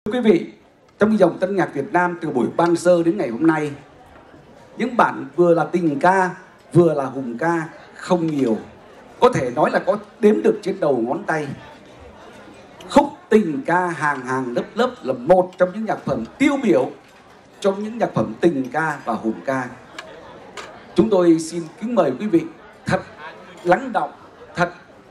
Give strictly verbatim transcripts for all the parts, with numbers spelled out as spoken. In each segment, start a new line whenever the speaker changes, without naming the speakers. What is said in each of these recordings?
Quý vị, trong dòng tân nhạc Việt Nam từ buổi ban sơ đến ngày hôm nay, những bản vừa là tình ca, vừa là hùng ca không nhiều. Có thể nói là có đếm được trên đầu ngón tay. Khúc tình ca hàng hàng lớp lớp là một trong những nhạc phẩm tiêu biểu trong những nhạc phẩm tình ca và hùng ca. Chúng tôi xin kính mời quý vị thật lắng đọng, thật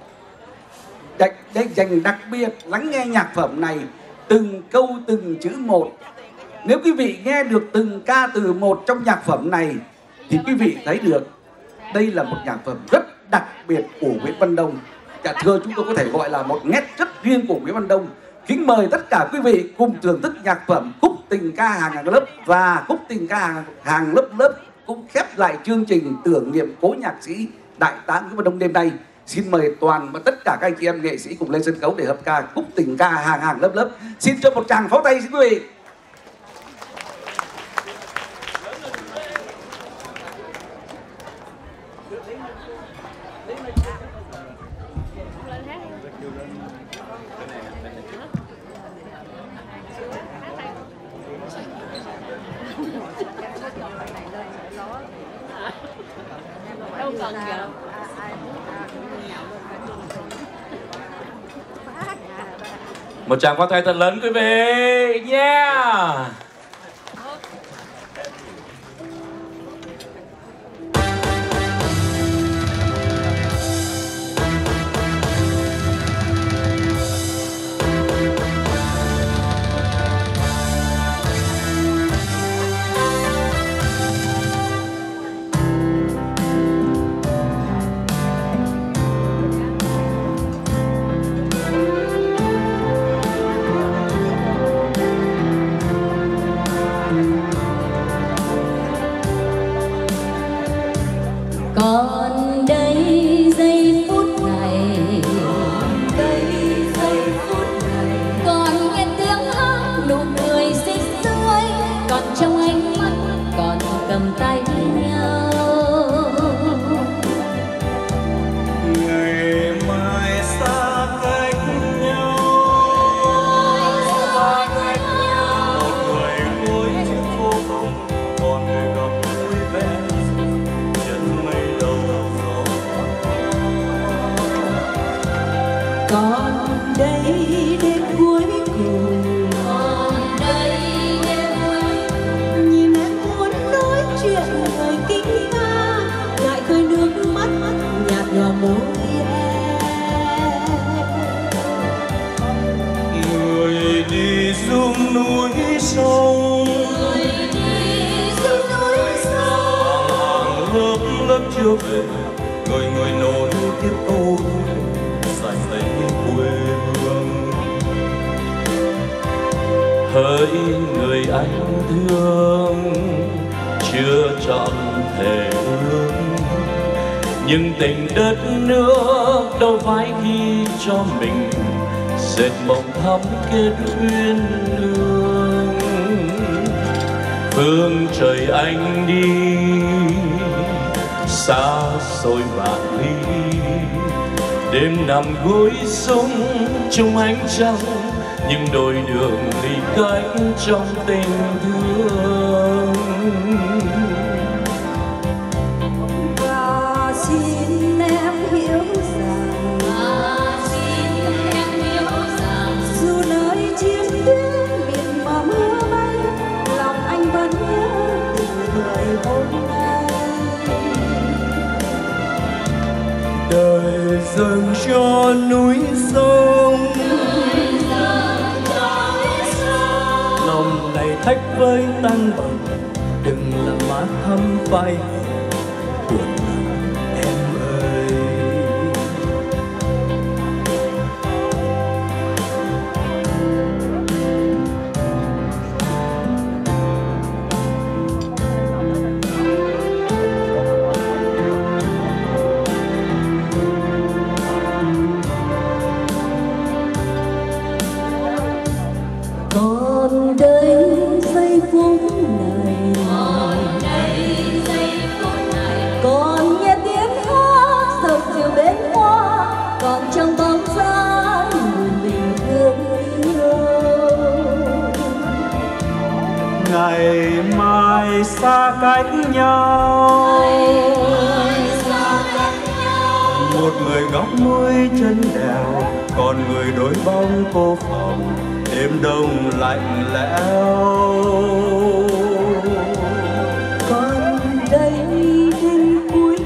dành đặc biệt lắng nghe nhạc phẩm này từng câu từng chữ một. Nếu quý vị nghe được từng ca từ một trong nhạc phẩm này thì quý vị thấy được đây là một nhạc phẩm rất đặc biệt của Nguyễn Văn Đông. Dạ thưa, chúng tôi có thể gọi là một nét rất riêng của Nguyễn Văn Đông. Kính mời tất cả quý vị cùng thưởng thức nhạc phẩm Khúc tình ca hàng hàng lớp, và Khúc tình ca hàng, hàng lớp lớp cũng khép lại chương trình tưởng niệm cố nhạc sĩ Đại tá Nguyễn Văn Đông đêm nay. Xin mời toàn và tất cả các anh chị em nghệ sĩ cùng lên sân khấu để hợp ca Khúc tình ca hàng hàng lớp lớp. Xin cho một tràng pháo tay xin quý vị.
Đâu cần giờ.
Một tràng pháo tay thật lớn quý vị. Yeah.
Còn đây giây phút này, đây giây phút này, còn nghe tiếng hát nụ cười xinh tươi, còn trong ánh mắt còn cầm tay nhau.
Ngày mai xa cách nhau,
xa cách nhau,
một người ngồi trên phố không, còn người gặp vui vẻ chân mây đầu gió.
còn đây đêm cuối cùng, còn đây đêm cuối cùng, nhìn em muốn nói chuyện người kinh ca, ngại khơi nước mắt nhạt nhòa môi em.
Người đi dung núi sông,
Người đi dưới núi sông,
hàng lớp lớp chưa về, người người nối tiếp tôi dành tay quê hương.
Hỡi người anh thương, chưa trọn thể ước, nhưng tình đất nước đâu phải ghi cho mình dệt mộng thắm kết duyên lương. Phương trời anh đi xa xôi vạn ly, đêm nằm gối súng chung ánh trăng, nhưng đôi đường đi cách trong tình thương.
và xin em hiểu rằng, và xin em hiểu rằng, dù nơi chiến tuyến miền mà mưa bay, lòng anh vẫn nhớ tình người hôm nay.
Đời dâng cho núi sông, lòng này thách với tăng bằng, đừng làm má thăm vai buồn lòng em ơi.
Còn đây giây phút này, còn đây giây
ngày mai xa cách nhau. Một người góc mũi chân đèo, còn người đối bóng cô phòng, đêm đông lạnh lẽo.
Còn đây đêm cuối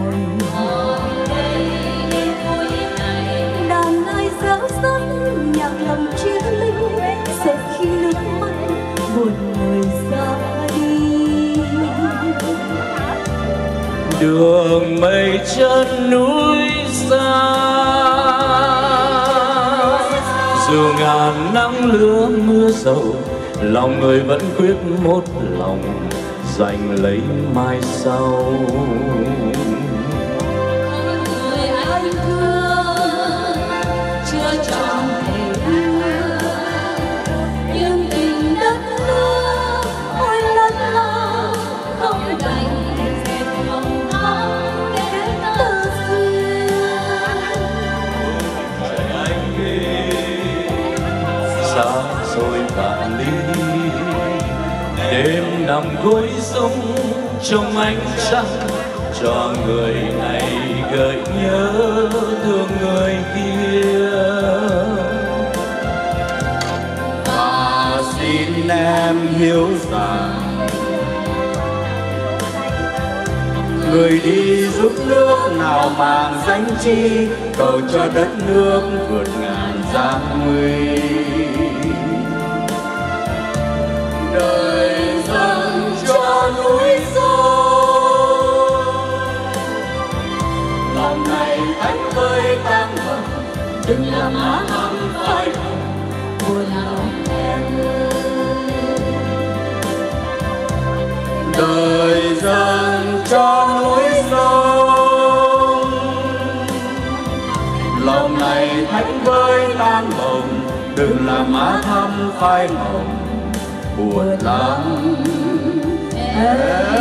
ngày, đàn ai réo rắt nhạc lòng chia ly, sẽ khi nước mắt buồn người ra đi.
Đường mây chân núi xa, dù ngàn nắng lửa mưa dầu, lòng người vẫn quyết một lòng giành lấy mai sau.
Người anh thương chưa tròn thể ưa, nhưng tình đất nước ôi lân la không đành dẹp lòng áo kết tơ duyên.
Anh đi xa rồi vạn ly, đêm nằm gối súng trong ánh trăng, cho người này gợi nhớ thương người kia.
Và xin em hiểu rằng người đi giúp nước nào màng danh chi, cầu cho đất nước vượt ngàn gian nguy. Đời dâng cho núi sông, lòng này thánh với tăng bậc,
Đừng làm má hồng phai buồn lòng em ơi.
đời dâng cho núi sông, lòng này thánh với tan bồng, đừng làm má thắm phai mộng buồn lắm em.